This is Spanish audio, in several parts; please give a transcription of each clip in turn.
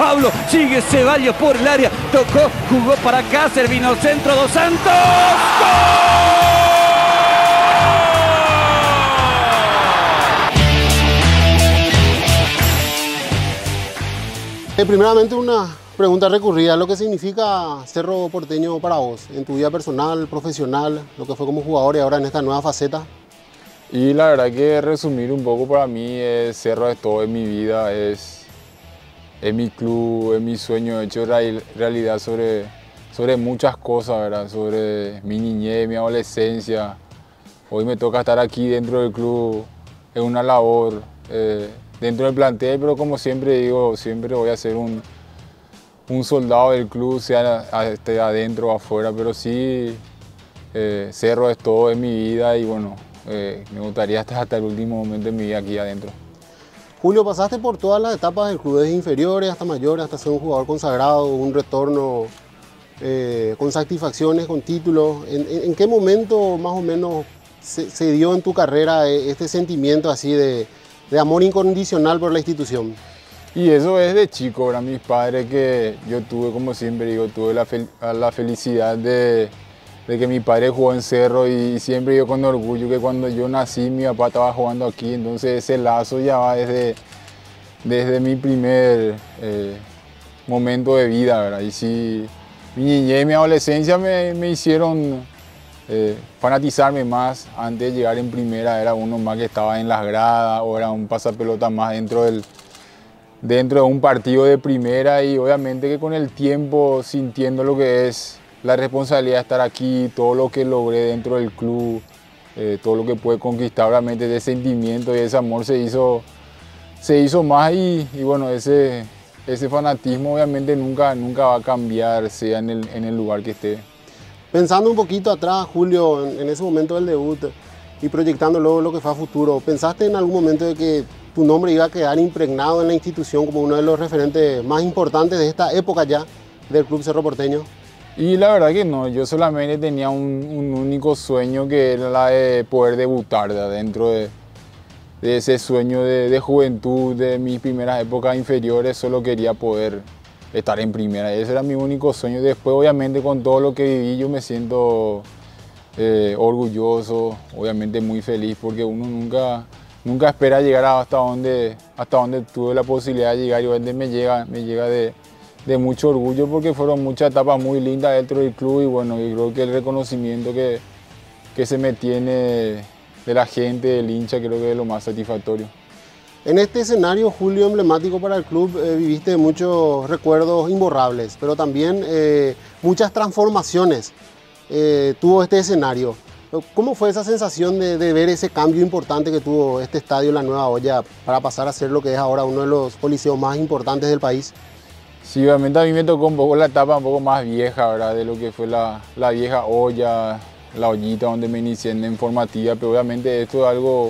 Pablo, sigue Ceballos por el área, tocó, jugó para acá, vino centro, Dos Santos. ¡Gol! Primeramente una pregunta recurrida, lo que significa Cerro Porteño para vos, en tu vida personal, profesional, lo que fue como jugador y ahora en esta nueva faceta. Y la verdad que resumir un poco para mí, Cerro es todo en mi vida, es mi club, es mi sueño hecho realidad sobre muchas cosas, ¿verdad? Sobre mi niñez, mi adolescencia. Hoy me toca estar aquí dentro del club, es una labor dentro del plantel, pero como siempre digo, siempre voy a ser un soldado del club, sea adentro o afuera, pero sí, Cerro es todo en mi vida y bueno, me gustaría estar hasta el último momento de mi vida aquí adentro. Julio, pasaste por todas las etapas del club, desde inferiores hasta mayores, hasta ser un jugador consagrado, un retorno con satisfacciones, con títulos. ¿En qué momento más o menos se dio en tu carrera este sentimiento así de amor incondicional por la institución? Y eso es de chico, ¿verdad? Mis padres, que yo tuve, como siempre digo, tuve la felicidad de que mi padre jugó en Cerro y siempre yo con orgullo que cuando yo nací mi papá estaba jugando aquí, entonces ese lazo ya va desde mi primer momento de vida, ¿verdad? Y sí, mi niñez y mi adolescencia me hicieron fanatizarme más. Antes de llegar en primera era uno más que estaba en las gradas o era un pasapelota más dentro de un partido de primera, y obviamente que con el tiempo, sintiendo lo que es la responsabilidad de estar aquí, todo lo que logré dentro del club, todo lo que pude conquistar, obviamente ese sentimiento y ese amor se hizo más y bueno, ese fanatismo obviamente nunca va a cambiar, sea en el lugar que esté. Pensando un poquito atrás, Julio, en ese momento del debut y proyectando luego lo que fue a futuro, ¿pensaste en algún momento de que tu nombre iba a quedar impregnado en la institución como uno de los referentes más importantes de esta época ya del Club Cerro Porteño? Y la verdad que no, yo solamente tenía un único sueño, que era la de poder debutar dentro de ese sueño de juventud, de mis primeras épocas inferiores. Solo quería poder estar en primera, ese era mi único sueño. Después obviamente con todo lo que viví yo me siento orgulloso, obviamente muy feliz, porque uno nunca espera llegar hasta donde tuve la posibilidad de llegar, y obviamente me llega de mucho orgullo, porque fueron muchas etapas muy lindas dentro del club y bueno, yo creo que el reconocimiento que se me tiene de la gente, del hincha, creo que es lo más satisfactorio. En este escenario, Julio, emblemático para el club, viviste muchos recuerdos imborrables, pero también muchas transformaciones tuvo este escenario. ¿Cómo fue esa sensación de ver ese cambio importante que tuvo este estadio, la Nueva Olla, para pasar a ser lo que es ahora uno de los coliseos más importantes del país? Sí, obviamente a mí me tocó un poco la etapa un poco más vieja, ¿verdad? De lo que fue la vieja olla, la ollita donde me inicié en formativa, pero obviamente esto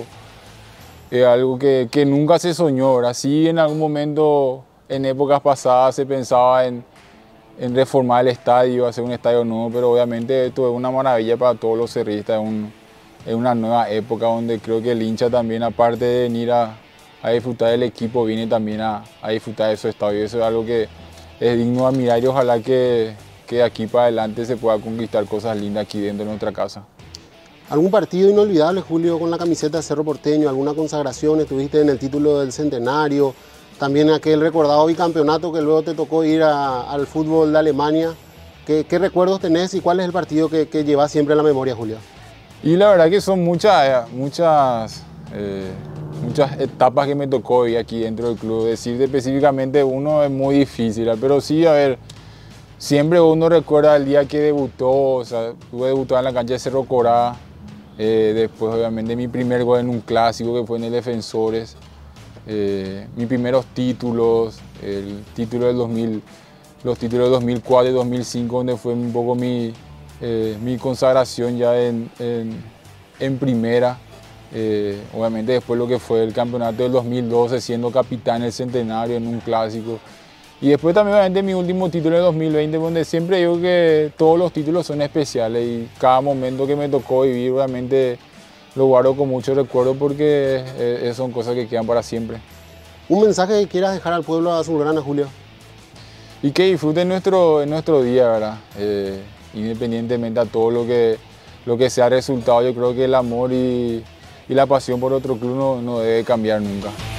es algo que nunca se soñó, ¿verdad? Sí, en algún momento, en épocas pasadas, se pensaba en reformar el estadio, hacer un estadio nuevo, pero obviamente esto es una maravilla para todos los cerristas, es una nueva época donde creo que el hincha también, aparte de venir a disfrutar del equipo, viene también a disfrutar de su estadio. Eso es algo que es digno de admirar y ojalá que de aquí para adelante se pueda conquistar cosas lindas aquí dentro de nuestra casa. ¿Algún partido inolvidable, Julio, con la camiseta de Cerro Porteño? ¿Alguna consagración? Estuviste en el título del centenario, también aquel recordado bicampeonato que luego te tocó ir al fútbol de Alemania. ¿Qué recuerdos tenés y cuál es el partido que llevas siempre en la memoria, Julio? Y la verdad que son muchas etapas que me tocó ir aquí dentro del club. Decirte específicamente uno es muy difícil, pero sí, a ver, siempre uno recuerda el día que debutó, o sea, tuve debutado en la cancha de Cerro Corá, después obviamente mi primer gol en un clásico que fue en el Defensores, mis primeros títulos, el título del 2000, los títulos del 2004 y 2005, donde fue un poco mi consagración ya en primera. Obviamente después lo que fue el campeonato del 2012, siendo capitán del centenario en un clásico. Y después también obviamente mi último título en 2020, donde siempre digo que todos los títulos son especiales y cada momento que me tocó vivir obviamente lo guardo con mucho recuerdo, porque son cosas que quedan para siempre. ¿Un mensaje que quieras dejar al pueblo azulgrana, Julio? y que disfruten nuestro día, ¿verdad? Independientemente a todo lo que sea resultado, yo creo que el amor y la pasión por otro club no debe cambiar nunca.